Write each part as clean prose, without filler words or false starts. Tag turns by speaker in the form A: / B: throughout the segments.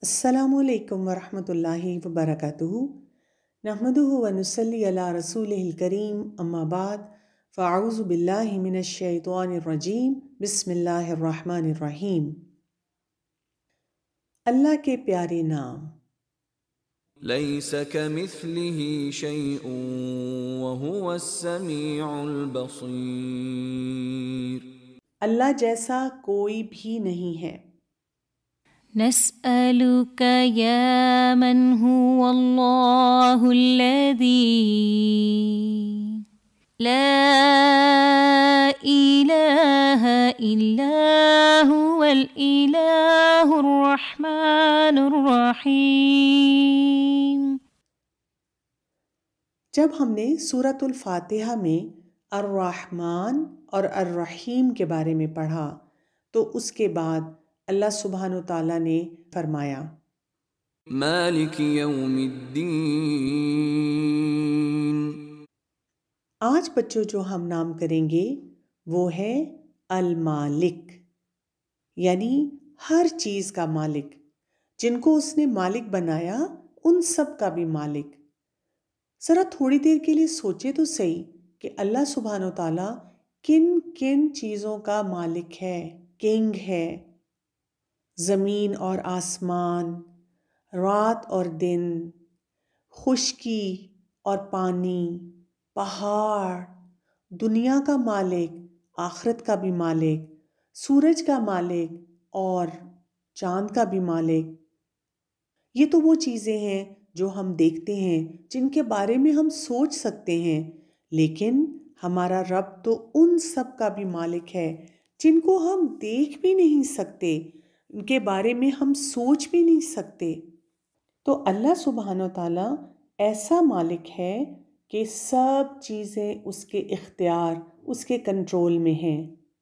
A: السلام علیکم ورحمۃ اللہ وبرکاتہ نحمدہ ونصلی علی رسولہ الکریم اما بعد فاعوذ باللہ من الشیطان الرجیم بسم اللہ الرحمن الرحیم۔ اللہ کے پیارے نام۔
B: لیس کمثلہ شیء وہو السمیع البصیر۔
A: اللہ جیسا کوئی بھی نہیں ہے۔
C: نسألك يا من هو الله الذي لا إله إلا هو الإله الرحمن الرحيم۔
A: جب ہم نے سورۃ الفاتحہ میں الرحمن اور الرحیم کے بارے میں پڑھا تو اس کے بعد اللہ سبحانہ و تعالیٰ نے فرمایا
B: مالک یوم الدین۔
A: آج بچوں جو ہم نام کریں گے وہ ہے المالک، یعنی ہر چیز کا مالک، جن کو اس نے مالک بنایا ان سب کا بھی مالک۔ ذرا تھوڑی دیر کے لیے سوچے تو صحیح کہ اللہ سبحانہ و تعالیٰ کن کن چیزوں کا مالک ہے، کنگ ہے۔ زمین اور آسمان، رات اور دن، خشکی اور پانی، پہاڑ، دنیا کا مالک، آخرت کا بھی مالک، سورج کا مالک اور چاند کا بھی مالک۔ یہ تو وہ چیزیں ہیں جو ہم دیکھتے ہیں، جن کے بارے میں ہم سوچ سکتے ہیں، لیکن ہمارا رب تو ان سب کا بھی مالک ہے جن کو ہم دیکھ بھی نہیں سکتے، ان کے بارے میں ہم سوچ بھی نہیں سکتے۔ تو اللہ سبحانہ و تعالیٰ ایسا مالک ہے کہ سب چیزیں اس کے اختیار، اس کے کنٹرول میں ہیں۔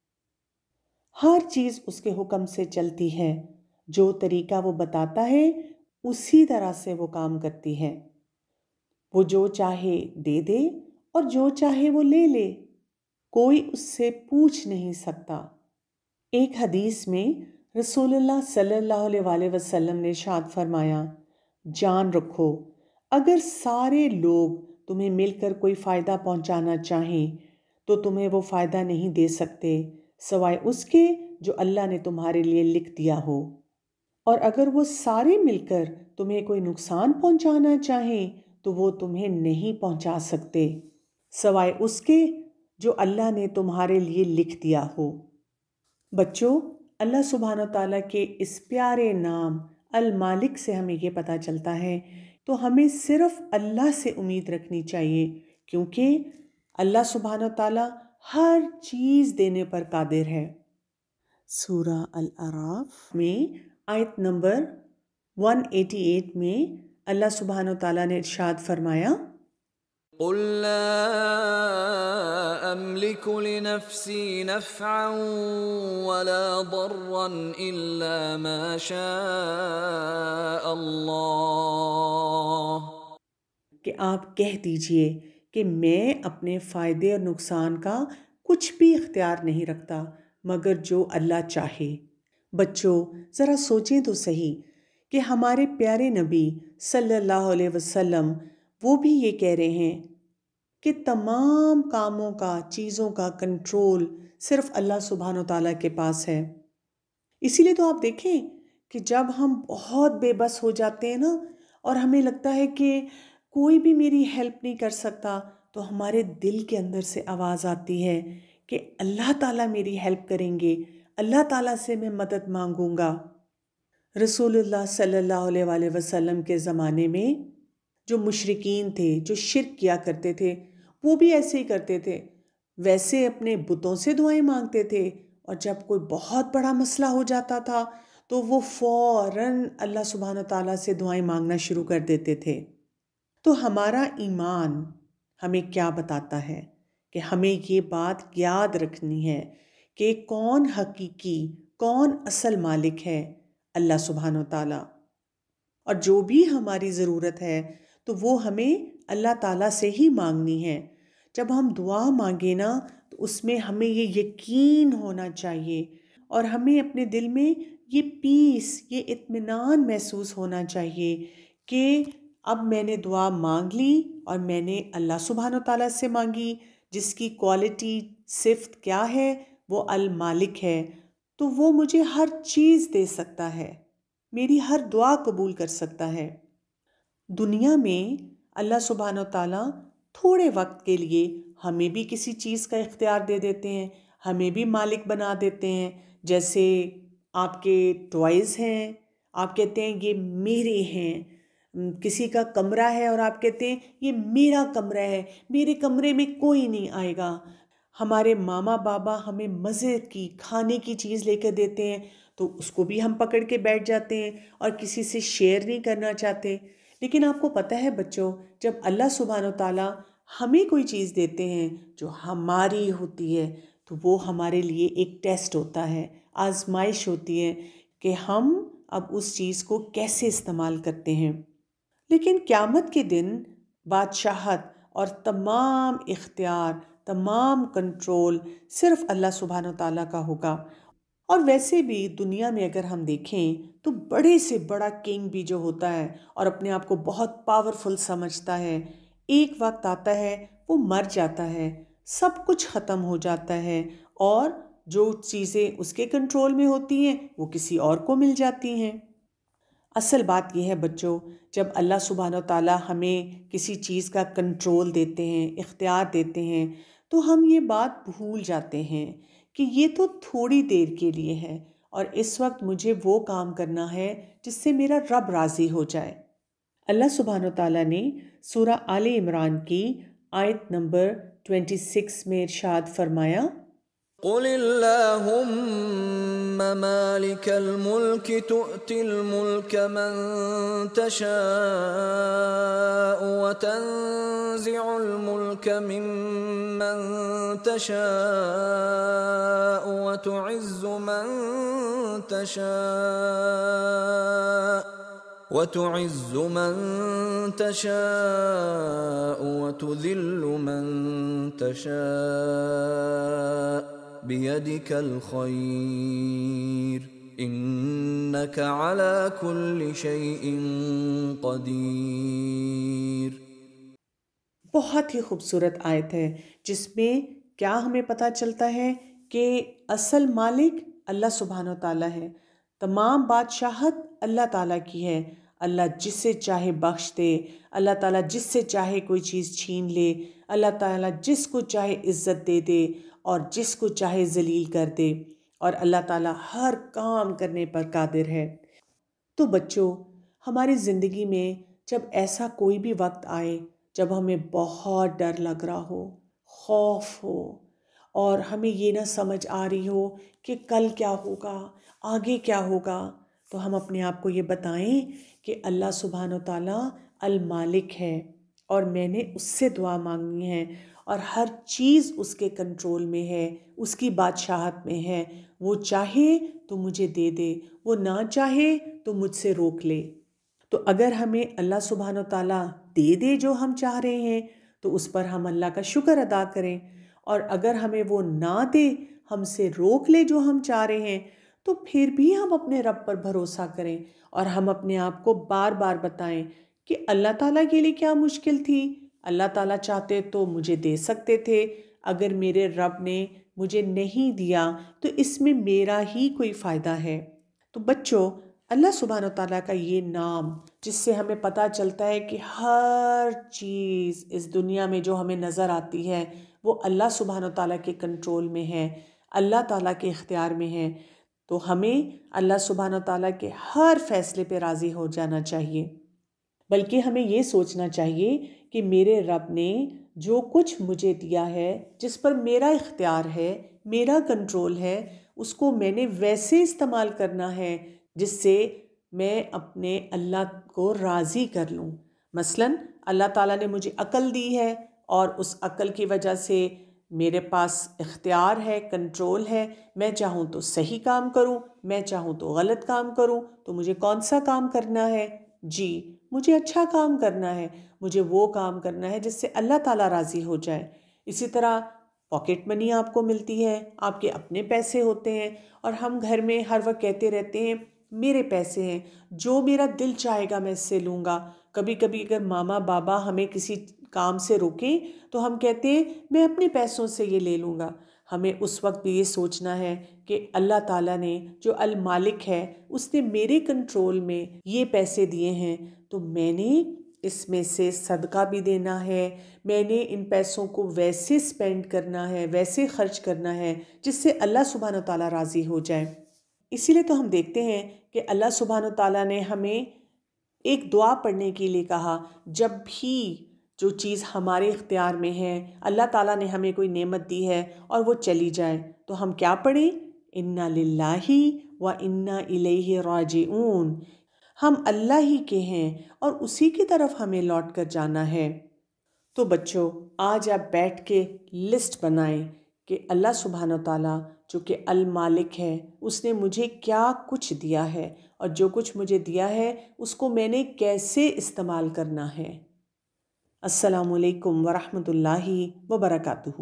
A: ہر چیز اس کے حکم سے چلتی ہے، جو طریقہ وہ بتاتا ہے اسی طرح سے وہ کام کرتی ہے۔ وہ جو چاہے دے دے اور جو چاہے وہ لے لے، کوئی اس سے پوچھ نہیں سکتا۔ ایک حدیث میں رسول اللہ صلی اللہ علیہ وسلم نے ارشاد فرمایا، جان رکھو اگر سارے لوگ تمہیں مل کر کوئی فائدہ پہنچانا چاہیں تو تمہیں وہ فائدہ نہیں دے سکتے سوائے اس کے جو اللہ نے تمہارے لیے لکھ دیا ہو، اور اگر وہ سارے مل کر تمہیں کوئی نقصان پہنچانا چاہیں تو وہ تمہیں نہیں پہنچا سکتے سوائے اس کے جو اللہ نے تمہارے لیے لکھ دیا ہو۔ بچوں، اللہ سبحانہ تعالیٰ کے اس پیارے نام المالک سے ہمیں یہ پتہ چلتا ہے تو ہمیں صرف اللہ سے امید رکھنی چاہیے، کیونکہ اللہ سبحانہ تعالیٰ ہر چیز دینے پر قادر ہے۔ سورہ الاعراف میں آیت نمبر 188 میں اللہ سبحانہ تعالیٰ نے ارشاد فرمایا،
B: قل لا املک لنفسی نفعا ولا ضرا الا ما شاء اللہ۔
A: کہ آپ کہہ دیجئے کہ میں اپنے فائدے اور نقصان کا کچھ بھی اختیار نہیں رکھتا مگر جو اللہ چاہے۔ بچوں ذرا سوچیں تو صحیح کہ ہمارے پیارے نبی صلی اللہ علیہ وسلم وہ بھی یہ کہہ رہے ہیں کہ تمام کاموں کا، چیزوں کا کنٹرول صرف اللہ سبحانہ تعالیٰ کے پاس ہے۔ اسی لیے تو آپ دیکھیں کہ جب ہم بہت بے بس ہو جاتے ہیں نا اور ہمیں لگتا ہے کہ کوئی بھی میری ہیلپ نہیں کر سکتا، تو ہمارے دل کے اندر سے آواز آتی ہے کہ اللہ تعالیٰ میری ہیلپ کریں گے، اللہ تعالیٰ سے میں مدد مانگوں گا۔ رسول اللہ صلی اللہ علیہ وسلم کے زمانے میں جو مشرکین تھے، جو شرک کیا کرتے تھے، وہ بھی ایسے ہی کرتے تھے، ویسے اپنے بتوں سے دعائیں مانگتے تھے، اور جب کوئی بہت بڑا مسئلہ ہو جاتا تھا تو وہ فوراً اللہ سبحانہ تعالیٰ سے دعائیں مانگنا شروع کر دیتے تھے۔ تو ہمارا ایمان ہمیں کیا بتاتا ہے کہ ہمیں یہ بات یاد رکھنی ہے کہ کون حقیقی، کون اصل مالک ہے؟ اللہ سبحانہ تعالیٰ۔ اور جو بھی ہماری ضرورت ہے تو وہ ہمیں اللہ تعالیٰ سے ہی مانگنی ہے۔ جب ہم دعا مانگیں نا تو اس میں ہمیں یہ یقین ہونا چاہیے اور ہمیں اپنے دل میں یہ پیس، یہ اطمینان محسوس ہونا چاہیے کہ اب میں نے دعا مانگ لی اور میں نے اللہ سبحانہ تعالیٰ سے مانگی، جس کی کوالٹی صفت کیا ہے؟ وہ المالک ہے، تو وہ مجھے ہر چیز دے سکتا ہے، میری ہر دعا قبول کر سکتا ہے۔ دنیا میں اللہ سبحانہ تعالیٰ تھوڑے وقت کے لیے ہمیں بھی کسی چیز کا اختیار دے دیتے ہیں، ہمیں بھی مالک بنا دیتے ہیں۔ جیسے آپ کے ٹوائز ہیں، آپ کہتے ہیں یہ میرے ہیں، کسی کا کمرہ ہے اور آپ کہتے ہیں یہ میرا کمرہ ہے، میرے کمرے میں کوئی نہیں آئے گا۔ ہمارے ماما بابا ہمیں مزے کی کھانے کی چیز لے کے دیتے ہیں تو اس کو بھی ہم پکڑ کے بیٹھ جاتے ہیں اور کسی سے شیئر نہیں کرنا چاہتے۔ لیکن آپ کو پتہ ہے بچوں، جب اللہ سبحانہ تعالیٰ ہمیں کوئی چیز دیتے ہیں جو ہماری ہوتی ہے تو وہ ہمارے لیے ایک ٹیسٹ ہوتا ہے، آزمائش ہوتی ہے کہ ہم اب اس چیز کو کیسے استعمال کرتے ہیں۔ لیکن قیامت کے دن بادشاہت اور تمام اختیار، تمام کنٹرول صرف اللہ سبحانہ تعالیٰ کا ہوگا۔ اور ویسے بھی دنیا میں اگر ہم دیکھیں تو بڑے سے بڑا کنگ بھی جو ہوتا ہے اور اپنے آپ کو بہت پاورفل سمجھتا ہے، ایک وقت آتا ہے وہ مر جاتا ہے، سب کچھ ختم ہو جاتا ہے اور جو چیزیں اس کے کنٹرول میں ہوتی ہیں وہ کسی اور کو مل جاتی ہیں۔ اصل بات یہ ہے بچوں، جب اللہ سبحانہ تعالیٰ ہمیں کسی چیز کا کنٹرول دیتے ہیں، اختیار دیتے ہیں، تو ہم یہ بات بھول جاتے ہیں کہ یہ تو تھوڑی دیر کے لیے ہے اور اس وقت مجھے وہ کام کرنا ہے جس سے میرا رب راضی ہو جائے۔ اللہ سبحانہ تعالیٰ نے سورہ آل عمران کی آیت نمبر 26 میں ارشاد فرمایا،
B: قل اللهم مالك الملك تؤتي الملك من تشاء وتنزع الملك ممن تشاء وتعز من تشاء وتذل من تشاء بيدك الخير إنك على كل شيء قدير۔
A: بہت ہی خوبصورت آیت ہے جس میں کیا ہمیں پتہ چلتا ہے کہ اصل مالک اللہ سبحانہ تعالیٰ ہے، تمام بادشاہت اللہ تعالیٰ کی ہے۔ اللہ جس سے چاہے بخش دے، اللہ تعالیٰ جس سے چاہے کوئی چیز چھین لے، اللہ تعالیٰ جس کو چاہے عزت دے دے اور جس کو چاہے ذلیل کر دے، اور اللہ تعالیٰ ہر کام کرنے پر قادر ہے۔ تو بچوں، ہماری زندگی میں جب ایسا کوئی بھی وقت آئے جب ہمیں بہت ڈر لگ رہا ہو، خوف ہو، اور ہمیں یہ نہ سمجھ آ رہی ہو کہ کل کیا ہوگا، آگے کیا ہوگا، تو ہم اپنے آپ کو یہ بتائیں کہ اللہ سبحانہ تعالیٰ المالک ہے اور میں نے اس سے دعا مانگنی ہے اور ہر چیز اس کے کنٹرول میں ہے، اس کی بادشاہت میں ہے۔ وہ چاہے تو مجھے دے دے، وہ نہ چاہے تو مجھ سے روک لے۔ تو اگر ہمیں اللہ سبحانہ تعالیٰ دے دے جو ہم چاہ رہے ہیں تو اس پر ہم اللہ کا شکر ادا کریں، اور اگر ہمیں وہ نہ دے، ہم سے روک لے جو ہم چاہ رہے ہیں، تو پھر بھی ہم اپنے رب پر بھروسہ کریں اور ہم اپنے آپ کو بار بار بتائیں کہ اللہ تعالیٰ کے لیے کیا مشکل تھی، اللہ تعالیٰ چاہتے تو مجھے دے سکتے تھے، اگر میرے رب نے مجھے نہیں دیا تو اس میں میرا ہی کوئی فائدہ ہے۔ تو بچوں، اللہ سبحانہ تعالیٰ کا یہ نام جس سے ہمیں پتہ چلتا ہے کہ ہر چیز اس دنیا میں جو ہمیں نظر آتی ہے وہ اللہ سبحانہ تعالیٰ کے کنٹرول میں ہے، اللہ تعالیٰ کے اختیار میں ہے، تو ہمیں اللہ سبحانہ تعالیٰ کے ہر فیصلے پہ راضی ہو جانا چاہیے، بلکہ ہمیں یہ سوچنا چاہیے کہ میرے رب نے جو کچھ مجھے دیا ہے، جس پر میرا اختیار ہے، میرا کنٹرول ہے، اس کو میں نے ویسے استعمال کرنا ہے جس سے میں اپنے اللہ کو راضی کر لوں۔ مثلاً اللہ تعالیٰ نے مجھے عقل دی ہے اور اس عقل کی وجہ سے میرے پاس اختیار ہے، کنٹرول ہے، میں چاہوں تو صحیح کام کروں، میں چاہوں تو غلط کام کروں، تو مجھے کون سا کام کرنا ہے؟ جی، مجھے اچھا کام کرنا ہے، مجھے وہ کام کرنا ہے جس سے اللہ تعالیٰ راضی ہو جائے۔ اسی طرح پاکٹ منی آپ کو ملتی ہے، آپ کے اپنے پیسے ہوتے ہیں، اور ہم گھر میں ہر وقت کہتے رہتے ہیں میرے پیسے ہیں، جو میرا دل چاہے گا میں اس سے لوں گا۔ کبھی کبھی اگر ماما بابا ہمیں کسی کام سے روکیں تو ہم کہتے ہیں میں اپنے پیسوں سے یہ لے لوں گا۔ ہمیں اس وقت بھی یہ سوچنا ہے کہ اللہ تعالیٰ نے جو المالک ہے اس نے میرے کنٹرول میں یہ پیسے دیے ہیں، تو میں نے اس میں سے صدقہ بھی دینا ہے، میں نے ان پیسوں کو ویسے سپینڈ کرنا ہے، ویسے خرچ کرنا ہے جس سے اللہ سبحانہ تعالیٰ راضی ہو جائے۔ اسی لیے تو ہم دیکھتے ہیں کہ اللہ سبحانہ تعالیٰ نے ہمیں ایک دعا پڑھنے کے لیے کہا، جب بھی جو چیز ہمارے اختیار میں ہے، اللہ تعالیٰ نے ہمیں کوئی نعمت دی ہے اور وہ چلی جائے، تو ہم کیا پڑھیں؟ اِنَّا لِلَّهِ وَإِنَّا إِلَيْهِ رَاجِعُونَ، ہم اللہ ہی کے ہیں اور اسی کی طرف ہمیں لوٹ کر جانا ہے۔ تو بچوں، آج آپ بیٹھ کے لسٹ بنائیں کہ اللہ سبحانہ تعالیٰ جو کہ المالک ہے اس نے مجھے کیا کچھ دیا ہے، اور جو کچھ مجھے دیا ہے اس کو میں نے کیسے استعمال کرنا ہے۔ السلام علیکم ورحمۃ اللہ وبرکاتہ۔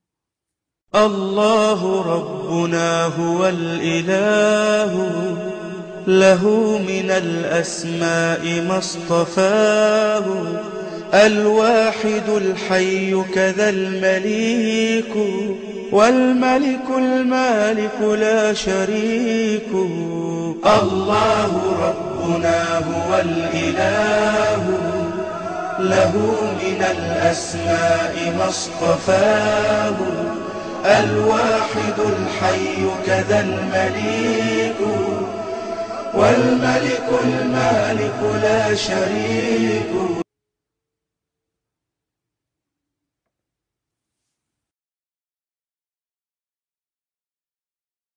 D: اللہ ربنا هو الإله له من الأسماء ما اصطفاه الواحد الحي كذا المليك والملك المالك لا شريك الله ربنا هو الإله له من الأسماء ما اصطفاه الواحد الحي كذا المليك والملك المالك لا شريك